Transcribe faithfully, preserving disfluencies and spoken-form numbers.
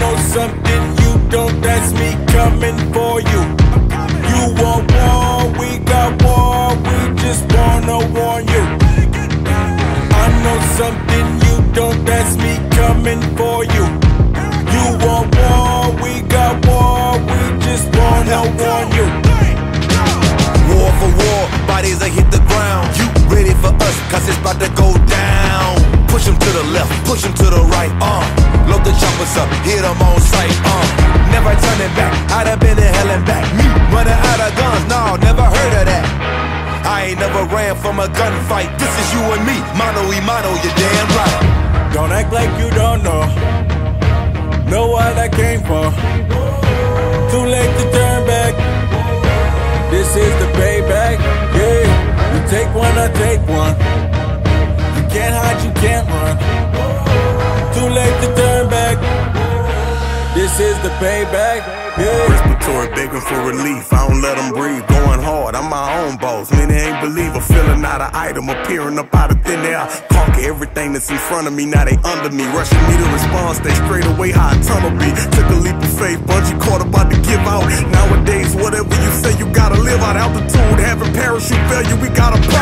know something you don't, that's me coming for you. You want war, we got war, we just wanna warn you. I know something you don't, that's me coming for you. You want war, we got war, we just wanna warn you. War for war, bodies that hit the ground. You ready for us, cause it's about to go down. Push them to the left, push them to the right, uh load the choppers up, hit them on sight, uh never turning back, I'd have been to hell and back. Me running out of guns, no, never heard of that. I ain't never ran from a gunfight. This is you and me, mano y mano, you're damn right. Don't act like you don't know, know what I came for. Too late to turn back, this is the payback, yeah. You take one, I take one. You can't hide, you can't run. Too late to turn back, this is the payback, yeah. Respiratory begging for relief, I don't let them breathe. Going hard, I'm my own boss. Many ain't believe a feeling out of item appearing up out of thin air. Conquer everything that's in front of me, now they under me. Rushing me to respond, stay straight away how a tunnel be. Took a leap of faith, bungee cord about to give out. Nowadays, whatever you say, you gotta live out. Altitude, having parachute failure, we gotta